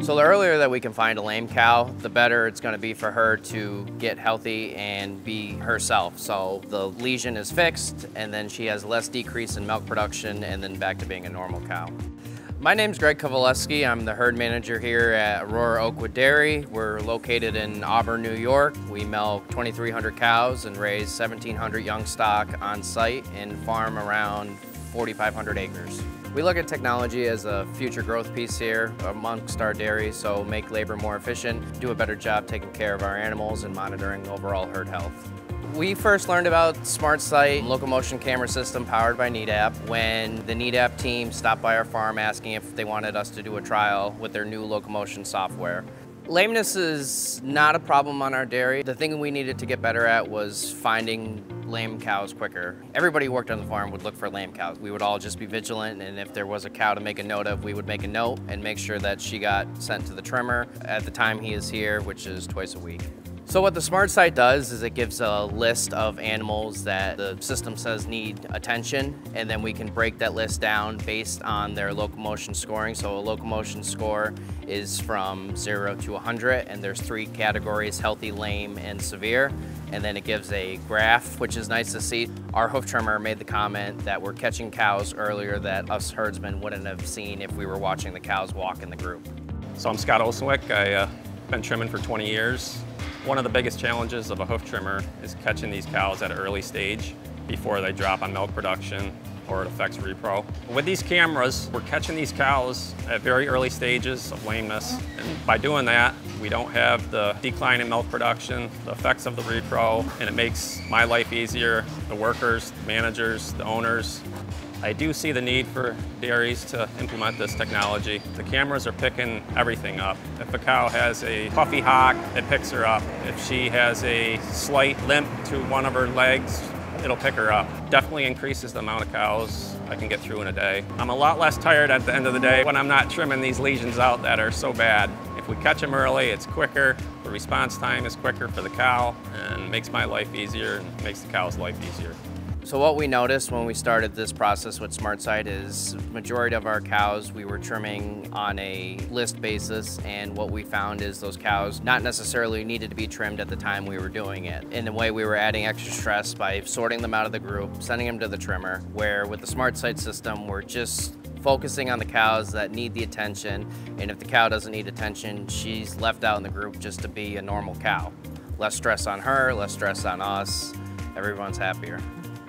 So the earlier that we can find a lame cow, the better it's going to be for her to get healthy and be herself. So the lesion is fixed, and then she has less decrease in milk production, and then back to being a normal cow. My name's Greg Kowaleski. I'm the herd manager here at Aurora-Oakwood Dairy. We're located in Auburn, New York. We milk 2,300 cows and raise 1,700 young stock on site and farm around 4,500 acres. We look at technology as a future growth piece here amongst our dairies, so make labor more efficient, do a better job taking care of our animals and monitoring overall herd health. We first learned about SmartSight locomotion camera system powered by Nedap when the Nedap team stopped by our farm asking if they wanted us to do a trial with their new locomotion software. Lameness is not a problem on our dairy. The thing we needed to get better at was finding lame cows quicker. Everybody who worked on the farm would look for lame cows. We would all just be vigilant, and if there was a cow to make a note of, we would make a note and make sure that she got sent to the trimmer at the time he is here, which is twice a week. So what the SmartSight does is it gives a list of animals that the system says need attention, and then we can break that list down based on their locomotion scoring. So a locomotion score is from 0 to 100, and there's 3 categories: healthy, lame, and severe. And then it gives a graph, which is nice to see. Our hoof trimmer made the comment that we're catching cows earlier that us herdsmen wouldn't have seen if we were watching the cows walk in the group. So I'm Scott Olsenwick. I've been trimming for 20 years. One of the biggest challenges of a hoof trimmer is catching these cows at an early stage before they drop on milk production or it affects repro. With these cameras, we're catching these cows at very early stages of lameness. And by doing that, we don't have the decline in milk production, the effects of the repro, and it makes my life easier, the workers, the managers, the owners. I do see the need for dairies to implement this technology. The cameras are picking everything up. If a cow has a puffy hock, it picks her up. If she has a slight limp to one of her legs, it'll pick her up. Definitely increases the amount of cows I can get through in a day. I'm a lot less tired at the end of the day when I'm not trimming these lesions out that are so bad. If we catch them early, it's quicker. The response time is quicker for the cow and makes my life easier and makes the cow's life easier. So what we noticed when we started this process with SmartSight is majority of our cows we were trimming on a list basis, and what we found is those cows not necessarily needed to be trimmed at the time we were doing it. In a way, we were adding extra stress by sorting them out of the group, sending them to the trimmer, where with the SmartSight system we're just focusing on the cows that need the attention, and if the cow doesn't need attention, she's left out in the group just to be a normal cow. Less stress on her, less stress on us, everyone's happier.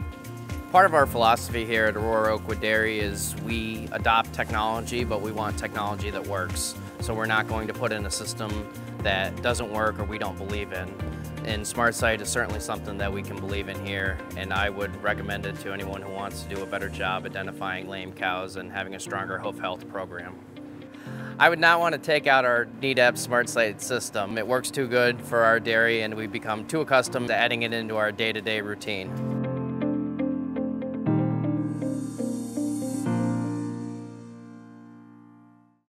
Part of our philosophy here at Aurora-Oakwood Dairy is we adopt technology, but we want technology that works. So we're not going to put in a system that doesn't work or we don't believe in. And SmartSight is certainly something that we can believe in here, and I would recommend it to anyone who wants to do a better job identifying lame cows and having a stronger hoof health program. I would not want to take out our Nedap SmartSight system. It works too good for our dairy, and we've become too accustomed to adding it into our day-to-day routine.